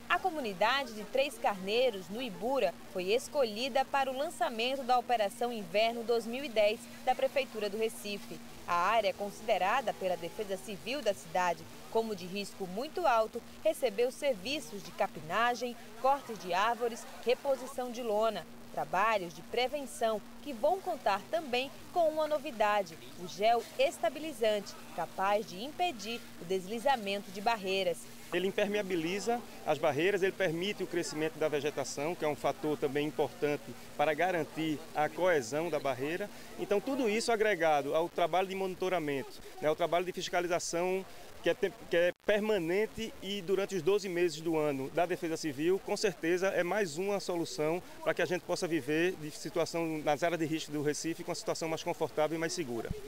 A comunidade de Três Carneiros, no Ibura, foi escolhida para o lançamento da Operação Inverno 2010 da Prefeitura do Recife. A área, considerada pela Defesa Civil da cidade como de risco muito alto, recebeu serviços de capinagem, cortes de árvores, reposição de lona. Trabalhos de prevenção que vão contar também com uma novidade, o gel estabilizante, capaz de impedir o deslizamento de barreiras. Ele impermeabiliza as barreiras, ele permite o crescimento da vegetação, que é um fator também importante para garantir a coesão da barreira. Então tudo isso agregado ao trabalho de monitoramento, ao trabalho de fiscalização que é permanente e durante os 12 meses do ano da Defesa Civil, com certeza é mais uma solução para que a gente possa viver de situação nas áreas de risco do Recife com uma situação mais confortável e mais segura.